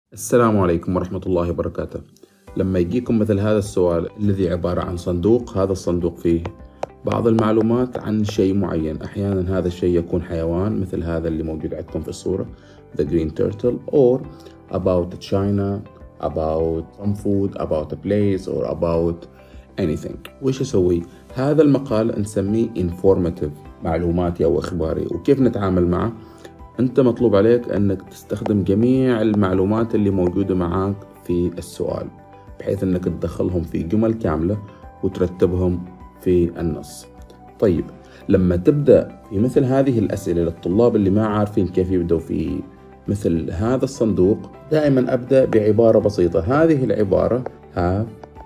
السلام عليكم ورحمة الله وبركاته. لما يجيكم مثل هذا السؤال الذي عبارة عن صندوق، هذا الصندوق فيه بعض المعلومات عن شيء معين، أحيانا هذا الشيء يكون حيوان مثل هذا اللي موجود عندكم في الصورة The Green Turtle, or about China, about some food, about a place, or about anything. وإيش أسوي؟ هذا المقال نسميه informative، معلوماتي أو إخباري. وكيف نتعامل معه؟ أنت مطلوب عليك أنك تستخدم جميع المعلومات اللي موجودة معاك في السؤال، بحيث أنك تدخلهم في جمل كاملة وترتبهم في النص. طيب، لما تبدأ في مثل هذه الأسئلة للطلاب اللي ما عارفين كيف يبدأوا في مثل هذا الصندوق، دائما أبدأ بعبارة بسيطة. هذه العبارة Have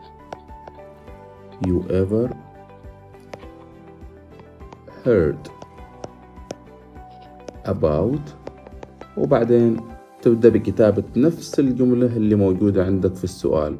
you ever heard about، وبعدين تبدأ بكتابة نفس الجملة اللي موجودة عندك في السؤال.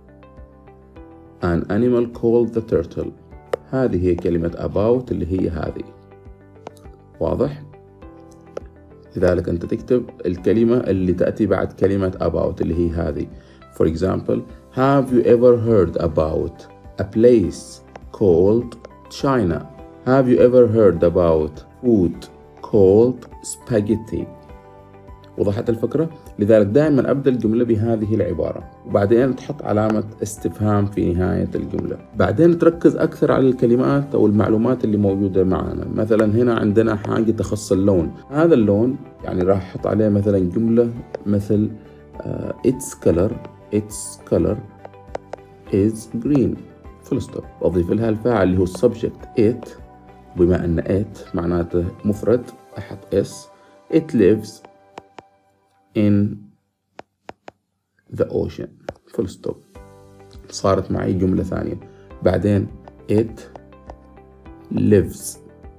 An animal called the turtle. هذه هي كلمة about اللي هي هذه. واضح؟ لذلك أنت تكتب الكلمة اللي تأتي بعد كلمة about اللي هي هذه. For example, have you ever heard about a place called China? Have you ever heard about food called spaghetti؟ وضحت الفكرة؟ لذلك دائما أبدأ الجملة بهذه العبارة، وبعدين تحط علامة استفهام في نهاية الجملة. بعدين تركز أكثر على الكلمات أو المعلومات اللي موجودة معنا. مثلا هنا عندنا حاجة تخص اللون. هذا اللون يعني راح أحط عليه مثلا جملة مثل its color is green. full stop. أضيف لها الفاعل اللي هو subject it، بما أن it معناته مفرد أحط s. it lives in the ocean. full stop. صارت معي جملة ثانية. بعدين it lives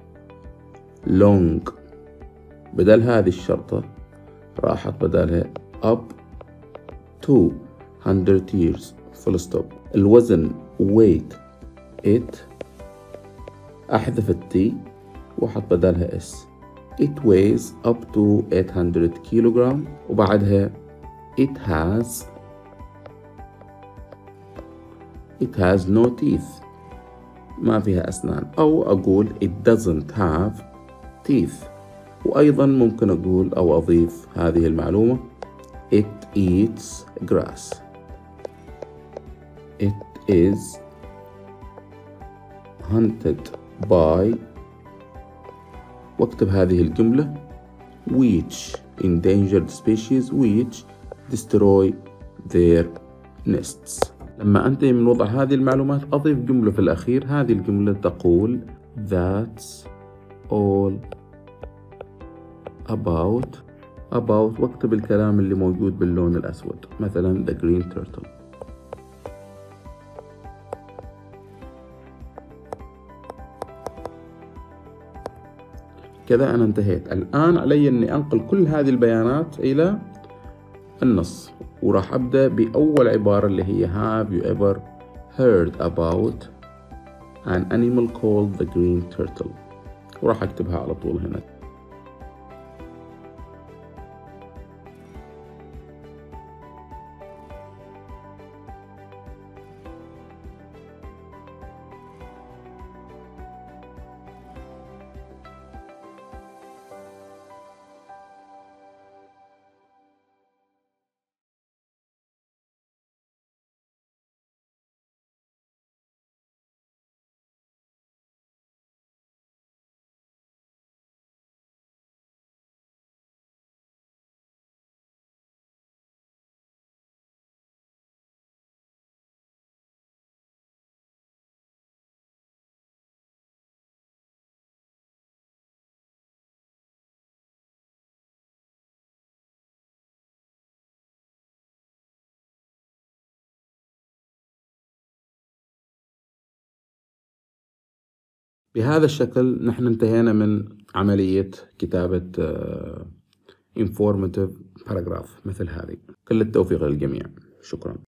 long، بدل هذه الشرطة راحت بدلها up to 100 years. full stop. الوزن weight it، أحذف التي وأحط بدلها s. It weighs up to 800 kilogram. وبعدها it has no teeth، ما فيها أسنان. أو أقول it doesn't have teeth. وأيضا ممكن أقول أو أضيف هذه المعلومة it eats grass. it is hunted by، واكتب هذه الجملة which endangered species which destroy their nests. لما أنتهي من وضع هذه المعلومات أضيف جملة في الأخير. هذه الجملة تقول that's all about واكتب الكلام اللي موجود باللون الأسود، مثلا the green turtle. كذا أنا انتهيت. الآن علي أني أنقل كل هذه البيانات إلى النص، وراح أبدأ بأول عبارة اللي هي Have you ever heard about an animal called the green turtle؟ وراح أكتبها على طول هنا. بهذا الشكل نحن انتهينا من عملية كتابة informative paragraph مثل هذه. كل التوفيق للجميع. شكرا.